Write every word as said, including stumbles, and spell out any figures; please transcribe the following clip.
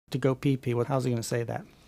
to go pee pee. Well, how's he going to say that?